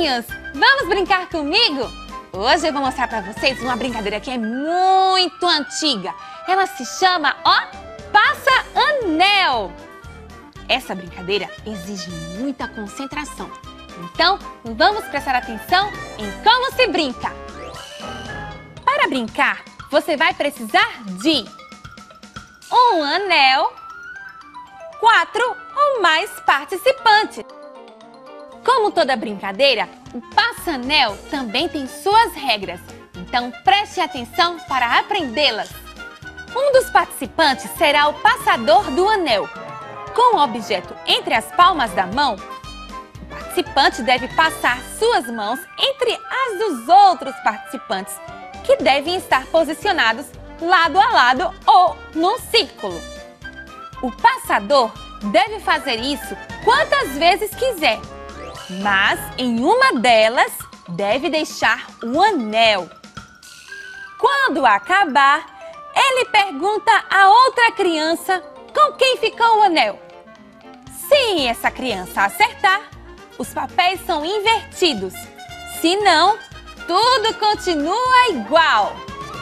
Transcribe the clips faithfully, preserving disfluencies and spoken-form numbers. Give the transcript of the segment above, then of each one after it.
crianças, vamos brincar comigo? Hoje eu vou mostrar para vocês uma brincadeira que é muito antiga. Ela se chama, ó, passa-anel. Essa brincadeira exige muita concentração. Então, vamos prestar atenção em como se brinca. Para brincar, você vai precisar de um anel, quatro ou mais participantes. Como toda brincadeira, o passa-anel também tem suas regras, então preste atenção para aprendê-las. Um dos participantes será o passador do anel. Com o objeto entre as palmas da mão, o participante deve passar suas mãos entre as dos outros participantes, que devem estar posicionados lado a lado ou num círculo. O passador deve fazer isso quantas vezes quiser, mas em uma delas deve deixar o anel. Quando acabar, ele pergunta a outra criança com quem ficou o anel. Se essa criança acertar, os papéis são invertidos. Se não, tudo continua igual.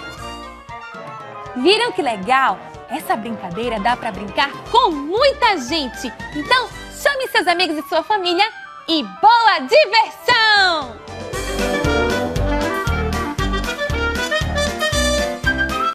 Viram que legal? Essa brincadeira dá para brincar com muita gente. Então, chame seus amigos e sua família e boa diversão!